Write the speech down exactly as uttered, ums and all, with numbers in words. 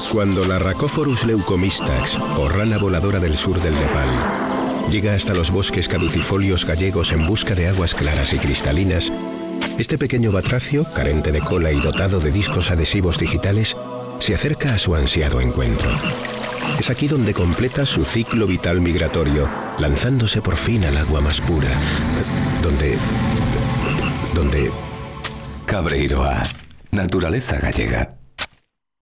Cuando la Rhacophorus leucomistax, o rana voladora del sur del Nepal, llega hasta los bosques caducifolios gallegos en busca de aguas claras y cristalinas, este pequeño batracio, carente de cola y dotado de discos adhesivos digitales, se acerca a su ansiado encuentro. Es aquí donde completa su ciclo vital migratorio, lanzándose por fin al agua más pura, donde... donde... Cabreiroa, naturaleza gallega.